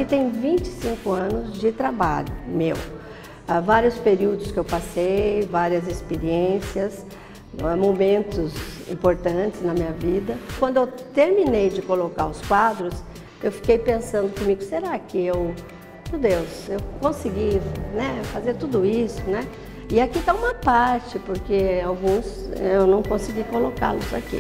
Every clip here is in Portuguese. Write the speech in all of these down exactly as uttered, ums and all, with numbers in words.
aqui tem vinte e cinco anos de trabalho meu. Há vários períodos que eu passei, várias experiências, momentos importantes na minha vida. Quando eu terminei de colocar os quadros, eu fiquei pensando comigo, será que eu, meu Deus, eu consegui, né, fazer tudo isso, né? E aqui está uma parte, porque alguns eu não consegui colocá-los aqui.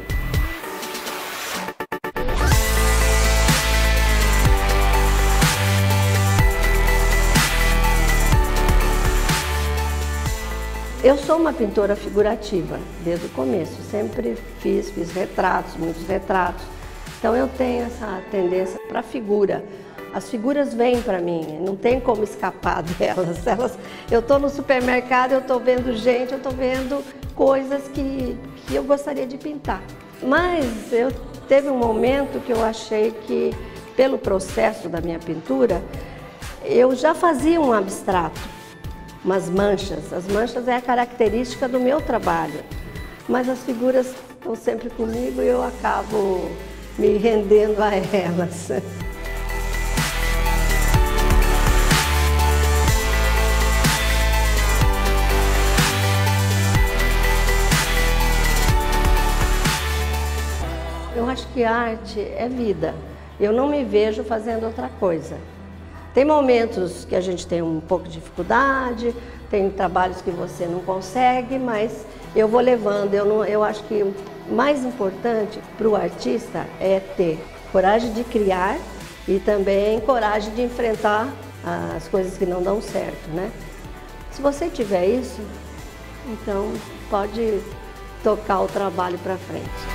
Eu sou uma pintora figurativa, desde o começo, sempre fiz, fiz retratos, muitos retratos. Então eu tenho essa tendência para a figura. As figuras vêm para mim, não tem como escapar delas. Elas, eu estou no supermercado, eu estou vendo gente, eu estou vendo coisas que, que eu gostaria de pintar. Mas eu teve um momento que eu achei que, pelo processo da minha pintura, eu já fazia um abstrato, umas manchas. As manchas é a característica do meu trabalho, mas as figuras estão sempre comigo e eu acabo me rendendo a elas. Eu acho que arte é vida. Eu não me vejo fazendo outra coisa. Tem momentos que a gente tem um pouco de dificuldade, tem trabalhos que você não consegue, mas eu vou levando. Eu, não, eu acho que o mais importante para o artista é ter coragem de criar e também coragem de enfrentar as coisas que não dão certo, né? Se você tiver isso, então pode tocar o trabalho para frente.